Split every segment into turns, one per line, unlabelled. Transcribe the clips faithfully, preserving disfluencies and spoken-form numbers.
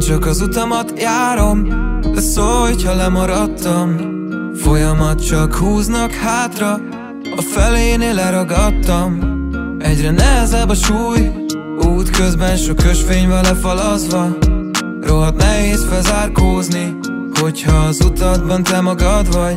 csak az utamat járom, de szólj, ha lemaradtam. Folyamat csak húznak hátra, a felénél leragadtam. Egyre nehezebb a súly, út közben sok ösvény vele falazva. Rohadt nehéz felzárkózni, hogyha az utadban te magad vagy.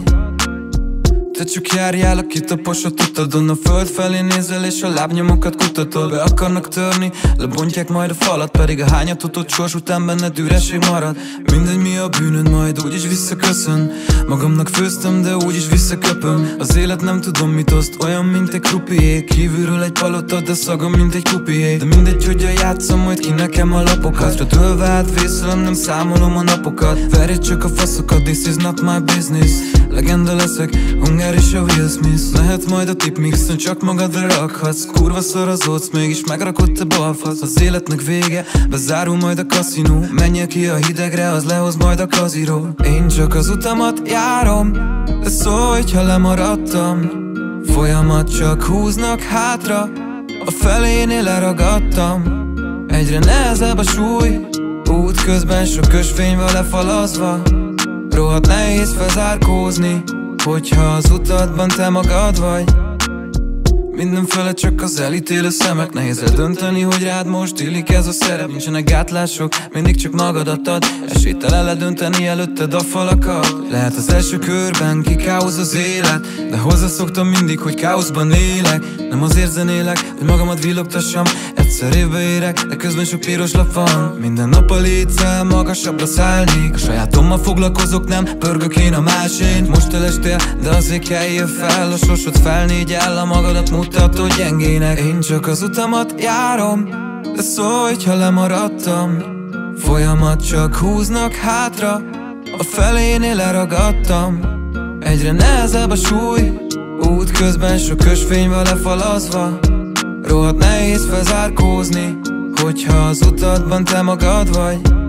Te csak járjál a kitaposott utadon, a föld felé nézel és a lábnyomokat kutatod. Be akarnak törni, lebontják majd a falat, pedig a hányatatott sors után benned üreség marad. Mindegy mi a bűnöd, majd úgyis visszaköszön. Magamnak főztem, de úgyis visszaköpöm. Az élet nem tudom mit oszt, olyan mint egy krupié. Kívülről egy palota, de szaga mint egy kupié. De mindegy, hogyan játszom majd ki nekem a lapokat. Rötölve átvészelem, nem számolom a napokat. Verj csak a faszokat, this is not my business. Legenda leszek, hunger és a Will Smith. Lehet majd a tipmixen, csak magadra rakhatsz. Kurva szorazódsz, mégis megrakott te balfasz. Az életnek vége, bezárul majd a kaszinó. Menjél ki a hidegre, az lehoz majd a kaziró. Én csak az utamat járom, de szólj, ha lemaradtam. Folyamat csak húznak hátra, a felénél leragadtam. Egyre nehezebb a súly, út közben sok ösvény vele falazva. Rohadt nehéz felzárkózni, hogyha az utadban te magad vagy. Mindenfele csak az elítélő szemek, nehéz eldönteni, hogy rád most illik ez a szerep. Nincsenek gátlások, mindig csak magadat ad. Esélytelen ledönteni előtted a falakat. Lehet az első körben kikáosz az élet, de hozzászoktam mindig, hogy káoszban élek. Nem azért zenélek, hogy magamat villogtassam. Egyszer évbe érek, de közben sok piros lap van. Minden nap a létszel, magasabbra szállnék. A sajátommal foglalkozok, nem pörgök én a másén. Most elestél, de azért kelljél fel. A sorsod felnégyel, a magadat mutatod gyengének. Én csak az utamat járom, de szólj, ha lemaradtam. Folyamat csak húznak hátra, a felénél leragadtam. Egyre nehezebb a súly, út közben sok ösvény vele falazva. Rohadt nehéz felzárkózni, hogyha az utadban te magad vagy.